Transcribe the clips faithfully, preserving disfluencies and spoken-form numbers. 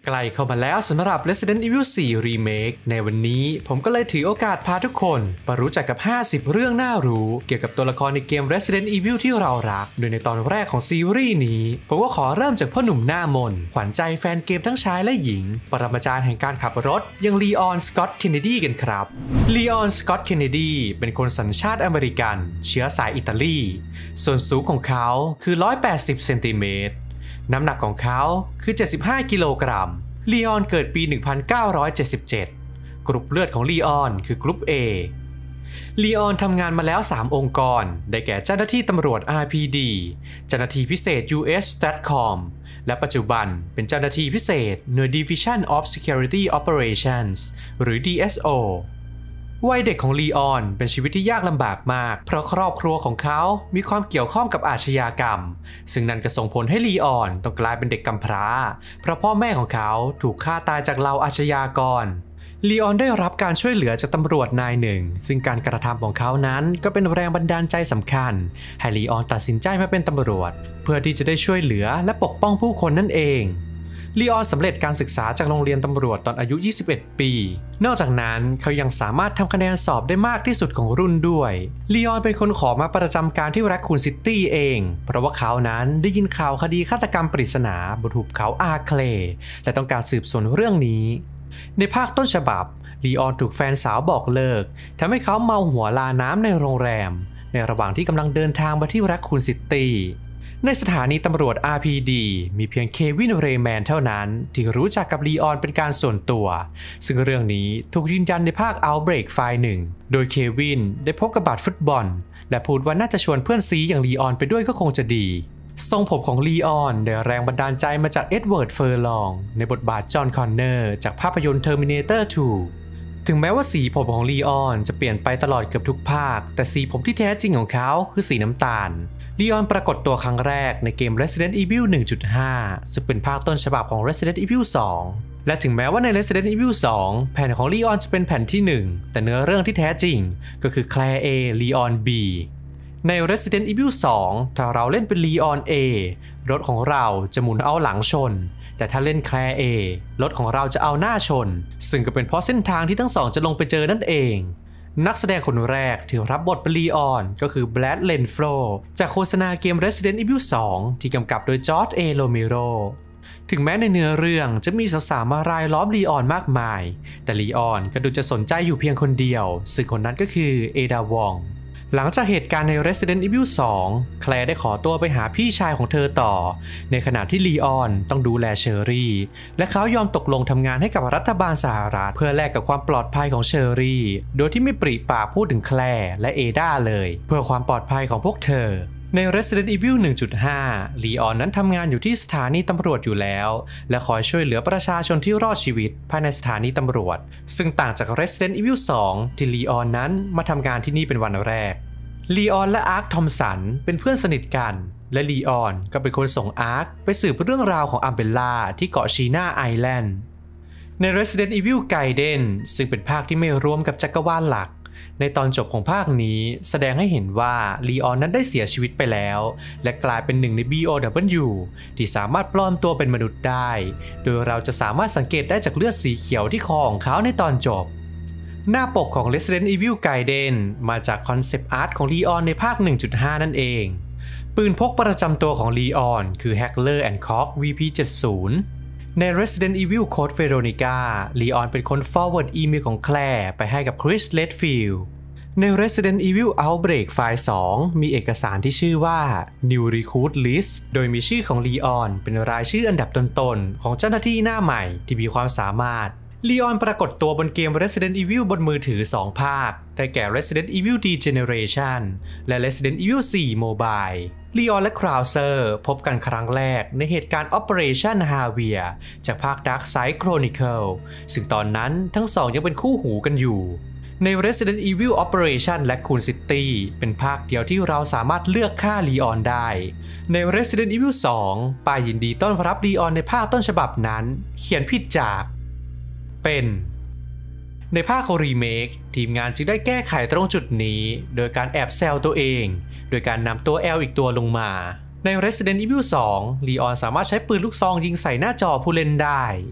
ใกล้เข้ามาแล้วสำหรับ Resident Evil โฟร์ Remake ในวันนี้ผมก็เลยถือโอกาสพาทุกคนมารู้จักกับห้าสิบเรื่องน่ารู้เกี่ยวกับตัวละครในเกม Resident Evil ที่เรารักโดยในตอนแรกของซีรีส์นี้ผมก็ขอเริ่มจากพ่อหนุ่มหน้ามนขวัญใจแฟนเกมทั้งชายและหญิงปรมาจารย์แห่งการขับรถอย่างลีออนสกอตต์เคนเนดีกันครับลีออนสกอตต์เคนเนดีเป็นคนสัญชาติอเมริกันเชื้อสายอิตาลีส่วนสูงของเขาคือหนึ่งร้อยแปดสิบเซนติเมตรน้ำหนักของเขาคือเจ็ดสิบห้ากิโลกรัมลีออนเกิดปี หนึ่งพันเก้าร้อยเจ็ดสิบเจ็ด กรุ๊ปเลือดของลีออนคือกรุ๊ป A ลีออนทำงานมาแล้วสามองค์กรได้แก่เจ้าหน้าที่ตำรวจ อาร์ พี ดี เจ้าหน้าที่พิเศษ ยู เอส STATCOM และปัจจุบันเป็นเจ้าหน้าที่พิเศษหน่วย Division of Security Operations หรือ ดี เอส โอ วัยเด็กของลีออนเป็นชีวิตที่ยากลำบากมากเพราะครอบครัวของเขามีความเกี่ยวข้องกับอาชญากรรมซึ่งนั่นก็ส่งผลให้ลีออนต้องกลายเป็นเด็กกำพร้าเพราะพ่อแม่ของเขาถูกฆ่าตายจากเหล่าอาชญากรลีออนได้รับการช่วยเหลือจากตำรวจนายหนึ่งซึ่งการกระทำของเขานั้นก็เป็นแรงบันดาลใจสำคัญให้ลีออนตัดสินใจมาเป็นตำรวจเพื่อที่จะได้ช่วยเหลือและปกป้องผู้คนนั่นเองลีออนสำเร็จการศึกษาจากโรงเรียนตำรวจตอนอายุยี่สิบเอ็ดปีนอกจากนั้นเขายังสามารถทำคะแนนสอบได้มากที่สุดของรุ่นด้วยลีออนเป็นคนขอมาประจำการที่แร็คคูนซิตี้เองเพราะว่าเขานั้นได้ยินข่าวคดีฆาตกรรมปริศนาบนหุบเขาอาเคลและต้องการสืบสวนเรื่องนี้ในภาคต้นฉบับลีออนถูกแฟนสาวบอกเลิกทำให้เขาเมาหัวลาน้ำในโรงแรมในระหว่างที่กำลังเดินทางมาที่แร็คคูนซิตี้ในสถานีตำรวจ อาร์ พี ดี มีเพียงเควิน เรย์แมนเท่านั้นที่รู้จักกับลีออนเป็นการส่วนตัวซึ่งเรื่องนี้ถูกยืนยันในภาค Outbreak ไฟล์หนึ่งโดยเควินได้พบกับบาดฟุตบอลและพูดว่าน่าจะชวนเพื่อนซีอย่างลีออนไปด้วยก็คงจะดีทรงผมของลีออนได้แรงบันดาลใจมาจากเอ็ดเวิร์ด เฟอร์ลองในบทบาทจอห์น คอนเนอร์จากภาพยนตร์ Terminator ทู ถึงแม้ว่าสีผมของลีออนจะเปลี่ยนไปตลอดเกือบทุกภาคแต่สีผมที่แท้จริงของเขาคือสีน้ำตาลลีออนปรากฏตัวครั้งแรกในเกม Resident Evil หนึ่งจุดห้า ซึ่งเป็นภาคต้นฉบับของ Resident Evil สอง และถึงแม้ว่าใน Resident Evil สอง แผ่นของลีออนจะเป็นแผ่นที่หนึ่งแต่เนื้อเรื่องที่แท้จริงก็คือ Claire A ลีออน B ใน Resident Evil สอง ถ้าเราเล่นเป็นลีออน A รถของเราจะหมุนเอาหลังชนแต่ถ้าเล่น Claire A รถของเราจะเอาหน้าชนซึ่งก็เป็นเพราะเส้นทางที่ทั้งสองจะลงไปเจอนั่นเองนักแสดงคนแรกที่รับบทเป็นลีออนก็คือแบรด เลนโฟรจากโฆษณาเกม Resident Evil สอง ที่กำกับโดยจอร์จ เอ โรเมโรถึงแม้ในเนื้อเรื่องจะมีสาวๆมารายล้อมลีออนมากมายแต่ลีออนก็ดูจะสนใจอยู่เพียงคนเดียวซึ่งคนนั้นก็คือเอดาวองหลังจากเหตุการณ์ใน Resident Evil สอง แคลร์ได้ขอตัวไปหาพี่ชายของเธอต่อในขณะที่ลีออนต้องดูแลเชอรี่และเขายอมตกลงทำงานให้กับรัฐบาลสหรัฐเพื่อแลกกับความปลอดภัยของเชอรี่โดยที่ไม่ปริปากพูดถึงแคลร์และเอดาเลยเพื่อความปลอดภัยของพวกเธอใน Resident Evil หนึ่งจุดห้า ลีออนนั้นทำงานอยู่ที่สถานีตำรวจอยู่แล้วและคอยช่วยเหลือประชาชนที่รอดชีวิตภายในสถานีตำรวจซึ่งต่างจาก Resident Evil สอง ที่ลีออนนั้นมาทำงานที่นี่เป็นวันแรกลีออนและอาร์ค ทอมสันเป็นเพื่อนสนิทกันและลีออนก็เป็นคนส่งอาร์คไปสืบเรื่องราวของอัมเบลล่าที่เกาะชีน่าไอแลนด์ใน Resident Evil ไกเดนซึ่งเป็นภาคที่ไม่รวมกับจักรวาลหลักในตอนจบของภาคนี้แสดงให้เห็นว่าลีออนนั้นได้เสียชีวิตไปแล้วและกลายเป็นหนึ่งใน บี โอ ดับเบิลยู ที่สามารถปลอมตัวเป็นมนุษย์ได้โดยเราจะสามารถสังเกตได้จากเลือดสีเขียวที่คอของเขาในตอนจบหน้าปกของ Resident Evil ไกเดนมาจากคอนเซปต์อาร์ตของลีออนในภาค หนึ่งจุดห้า นั่นเองปืนพกประจำตัวของลีออนคือ Heckler and Koch วี พี เจ็ดสิบ ใน Resident Evil Code Veronica ลีออนเป็นคน forward อีเมลของแคลร์ไปให้กับคริส เรดฟิลด์ใน Resident Evil Outbreak ไฟล์สอง มีเอกสารที่ชื่อว่า New Recruit List โดยมีชื่อของลีออนเป็นรายชื่ออันดับต้นๆของเจ้าหน้าที่หน้าใหม่ที่มีความสามารถลีออนปรากฏตัวบนเกม Resident Evil บนมือถือสองภาคได้แก่ Resident Evil Degeneration และ Resident Evil โฟร์ Mobile ลีออนและคราวเซอร์พบกันครั้งแรกในเหตุการณ์ Operation Harvia จากภาค Dark Side Chronicle ซึ่งตอนนั้นทั้งสองยังเป็นคู่หูกันอยู่ใน Resident Evil Operation Raccoon City เป็นภาคเดียวที่เราสามารถเลือกฆ่าลีออนได้ใน Resident Evil สอง ป้ายยินดีต้อนรับลีออนในภาคต้นฉบับนั้นเขียนผิดจากเป็นในภาคของรีเมคทีมงานจึงได้แก้ไขตรงจุดนี้โดยการแอบแซวตัวเองโดยการนำตัว L อีกตัวลงมาใน Resident Evil สอง ลีออนสามารถใช้ปืนลูกซองยิงใส่หน้าจอผู้เล่นได้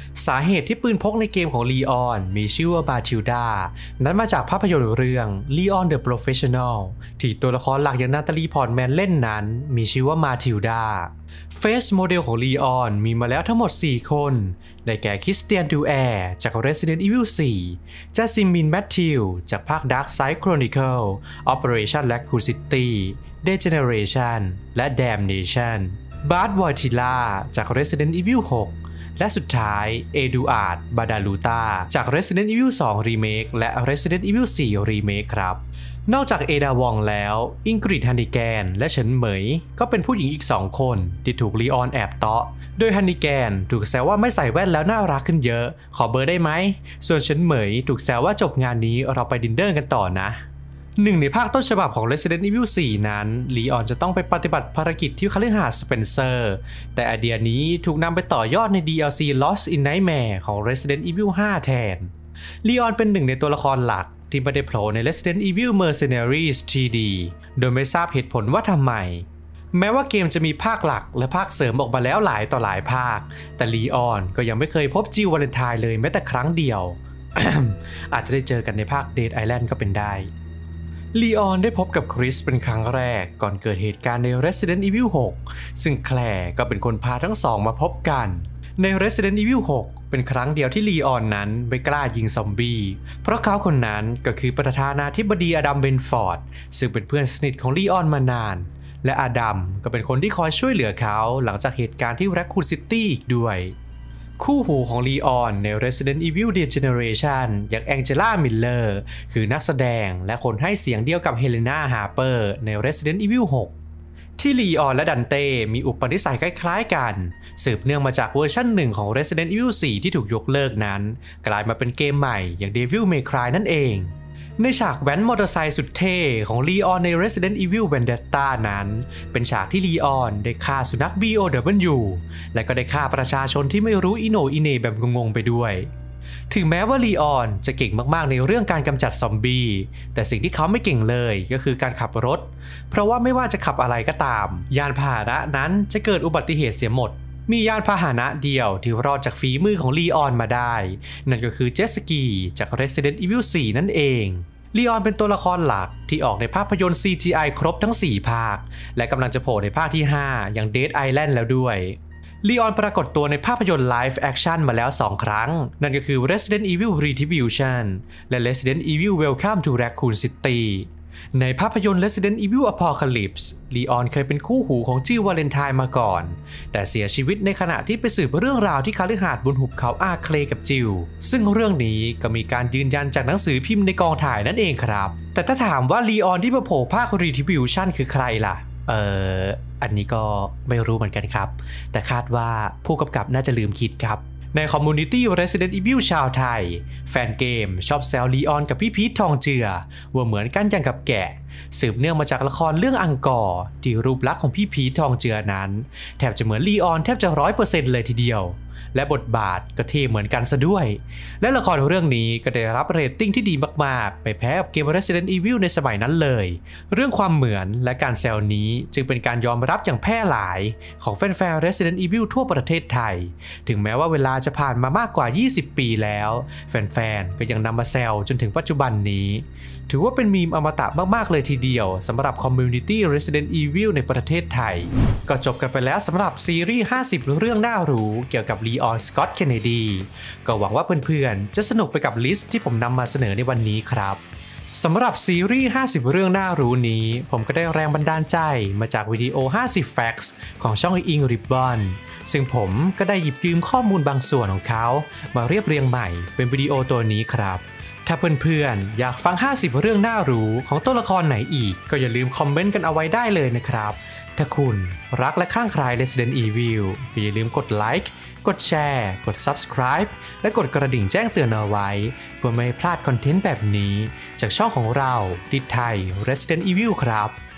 สาเหตุที่ปืนพกในเกมของลีออนมีชื่อว่ามาทิลดานั้นมาจากภาพยนตร์เรื่อง Leon the Professional ที่ตัวละครหลักอย่างนาตาลีพอร์ตแมนเล่นนั้นมีชื่อว่ามาทิลดาเฟสโมเดลของลีออนมีมาแล้วทั้งหมดสี่คนได้แก่คริสเตียนดูแอร์จาก Resident Evil โฟร์ จัสมินแมทธิวจากภาค Dark Side Chronicle Operation Raccoon City Degeneration และ Damnation บาร์ด วอยทิล่าจาก Resident Evil หกและสุดท้ายเอดูอาร์ด บาดาลูตาจาก Resident Evil ทู Remake และ Resident Evil โฟร์ Remake ครับนอกจากเอดาวองแล้วอิงกริดฮันนิแกนและเฉินเหมยก็เป็นผู้หญิงอีกสองคนที่ถูกลีออนแอบเตาะโดยฮันนิแกนถูกแซวว่าไม่ใส่แว่นแล้วน่ารักขึ้นเยอะขอเบอร์ได้ไหมส่วนเฉินเหมยถูกแซวว่าจบงานนี้เราไปดินเนอร์กันต่อนะหนึ่งในภาคต้นฉบับของ Resident Evil โฟร์ นั้นลีออนจะต้องไปปฏิบัติภารกิจที่คฤหาสน์สเปนเซอร์แต่ไอเดียนี้ถูกนำไปต่อยอดใน ดี แอล ซี Lost in Nightmare ของ Resident Evil ห้าแทนลีออนเป็นหนึ่งในตัวละครหลักที่ไม่ได้โผล่ใน Resident Evil Mercenaries ทรี ดี โดยไม่ทราบเหตุผลว่าทำไมแม้ว่าเกมจะมีภาคหลักและภาคเสริมออกมาแล้วหลายต่อหลายภาคแต่ลีออนก็ยังไม่เคยพบจิลวาเลนไทน์เลยแม้แต่ครั้งเดียว อาจจะได้เจอกันในภาค Dead Island ก็เป็นได้ลีออนได้พบกับคริสเป็นครั้งแรกก่อนเกิดเหตุการณ์ใน Resident Evil หกซึ่งแคลร์ก็เป็นคนพาทั้งสองมาพบกันใน Resident Evil หกเป็นครั้งเดียวที่ลีออนนั้นไม่กล้ายิงซอมบี้เพราะเขาคนนั้นก็คือประธานาธิบดีอดัมเบนฟอร์ดซึ่งเป็นเพื่อนสนิทของลีออนมานานและอดัมก็เป็นคนที่คอยช่วยเหลือเขาหลังจากเหตุการณ์ที่แร็คคูนซิตี้อีกด้วยคู่หูของลีออนใน Resident Evil Degeneration อย่างแองเจล่ามิลเลอร์คือนักแสดงและคนให้เสียงเดียวกับเฮเลนาฮาร์เปอร์ใน Resident Evil หกที่ลีออนและดันเต้มีอุปนิสัยคล้ายๆกันสืบเนื่องมาจากเวอร์ชันหนึ่งของ Resident Evil โฟร์ ที่ถูกยกเลิกนั้นกลายมาเป็นเกมใหม่อย่าง Devil May Cry นั่นเองในฉากแว้นมอเตอร์ไซค์สุดเท่ของลีออนใน Resident Evil Vendetta นั้นเป็นฉากที่ลีออนได้ฆ่าสุนัข บี โอ ดับเบิลยู และก็ได้ฆ่าประชาชนที่ไม่รู้อิโหนอิเหน่แบบงงๆไปด้วยถึงแม้ว่าลีออนจะเก่งมากๆในเรื่องการกำจัดซอมบี้แต่สิ่งที่เขาไม่เก่งเลยก็คือการขับรถเพราะว่าไม่ว่าจะขับอะไรก็ตามยานพาหนะนั้นจะเกิดอุบัติเหตุเสียหมดมียานพาหนะเดียวที่รอดจากฝีมือของลีออนมาได้นั่นก็คือเจ็ตสกีจาก Resident Evil โฟร์ นั่นเองลีออนเป็นตัวละครหลักที่ออกในภาพยนตร์ ซี จี ไอ ครบทั้งสี่ภาคและกำลังจะโผล่ในภาคที่ห้าอย่าง Dead Island แล้วด้วยลีออนปรากฏตัวในภาพยนตร์ Live Action มาแล้วสองครั้งนั่นก็คือ Resident Evil Retribution และ Resident Evil Welcome to Raccoon City ในภาพยนตร์ Resident Evil Apocalypse ลีออนเคยเป็นคู่หูของจิลวาเลนไทน์มาก่อนแต่เสียชีวิตในขณะที่ไปสืบเรื่องราวที่คฤหาสน์บนหุบเขาอาเคลกับจิลซึ่งเรื่องนี้ก็มีการยืนยันจากหนังสือพิมพ์ในกองถ่ายนั่นเองครับแต่ถ้าถามว่าลีออนที่มาโผล่ภาค Retribution คือใครล่ะเอ่ออันนี้ก็ไม่รู้เหมือนกันครับแต่คาดว่าผู้กำกับน่าจะลืมคิดครับในคอมมูนิตี้ Resident Evil ชาวไทยแฟนเกมชอบแซวลีออนกับพี่พีททองเจือว่าเหมือนกันอย่างกับแกะสืบเนื่องมาจากละครเรื่องอังกอร์ที่รูปลักษณ์ของพี่พีททองเจือนั้นแทบจะเหมือนลีออนแทบจะ ร้อยเปอร์เซ็นต์ เลยทีเดียวและบทบาทก็เท่เหมือนกันซะด้วยและละครเรื่องนี้ก็ได้รับเรตติ้งที่ดีมากๆไม่แพ้กับเกม Resident Evil ในสมัยนั้นเลยเรื่องความเหมือนและการแซวนี้จึงเป็นการยอมรับอย่างแพร่หลายของแฟนๆ Resident Evil ทั่วประเทศไทยถึงแม้ว่าเวลาจะผ่านมามากกว่ายี่สิบปีแล้วแฟนๆก็ยังนำมาแซวจนถึงปัจจุบันนี้ถือว่าเป็นมีมอมตะมากๆเลยทีเดียวสำหรับคอมมูนิตี้ Resident Evil ในประเทศไทยก็จบกันไปแล้วสำหรับซีรีส์ห้าสิบเรื่องน่ารู้เกี่ยวกับลีออน สก็อต เคนเนดีก็หวังว่าเพื่อนๆจะสนุกไปกับลิสต์ที่ผมนำมาเสนอในวันนี้ครับสำหรับซีรีส์ห้าสิบเรื่องน่ารู้นี้ผมก็ได้แรงบันดาลใจมาจากวิดีโอห้าสิบ Facts ของช่อง อิง Ribbon ซึ่งผมก็ได้หยิบยืมข้อมูลบางส่วนของเขามาเรียบเรียงใหม่เป็นวิดีโอตัวนี้ครับถ้าเพื่อนๆอยากฟังห้าสิบเรื่องน่ารู้ของตัวละครไหนอีกก็อย่าลืมคอมเมนต์กันเอาไว้ได้เลยนะครับถ้าคุณรักและข้างใคร Resident Evil ก็อย่าลืมกดไลค์กดแชร์กด Subscribe และกดกระดิ่งแจ้งเตือนเอาไว้เพื่อไม่พลาดคอนเทนต์แบบนี้จากช่องของเราดิดไทย Resident Evil ครับ